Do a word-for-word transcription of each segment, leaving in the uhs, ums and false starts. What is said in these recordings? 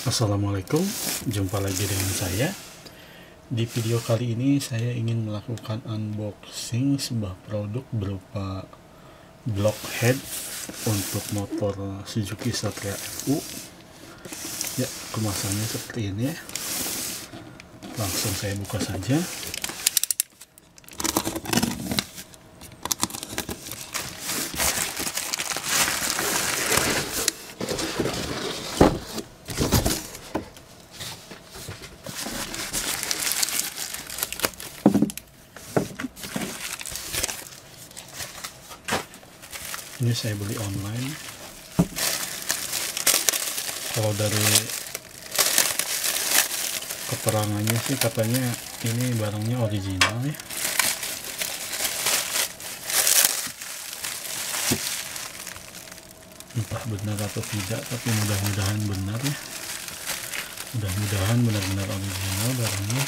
Assalamualaikum, jumpa lagi dengan saya. Di video kali ini saya ingin melakukan unboxing sebuah produk berupa blockhead untuk motor Suzuki Satria F U. Ya, kemasannya seperti ini ya. Langsung saya buka saja. Ini saya beli online. Kalau dari keterangannya sih katanya ini barangnya original ya. Entah benar atau tidak, tapi mudah-mudahan benar ya. Mudah-mudahan benar-benar original barangnya.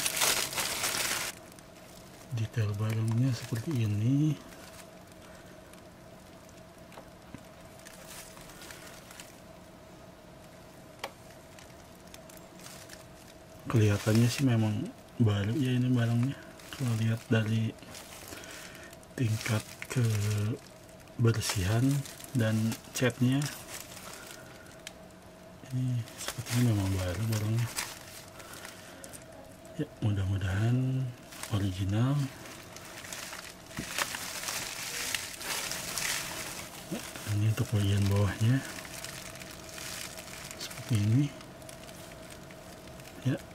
Detail barangnya seperti ini. Kelihatannya sih memang baru ya ini barangnya. Kalau lihat dari tingkat kebersihan dan catnya, ini sepertinya memang baru barangnya ya. Mudah-mudahan original. Ini untuk bagian bawahnya seperti ini ya.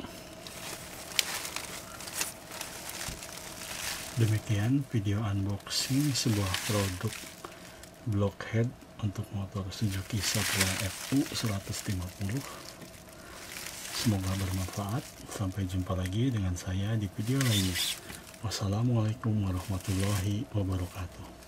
Demikian video unboxing sebuah produk blockhead untuk motor Suzuki Satria F U seratus lima puluh. Semoga bermanfaat. Sampai jumpa lagi dengan saya di video lainnya. Wassalamualaikum warahmatullahi wabarakatuh.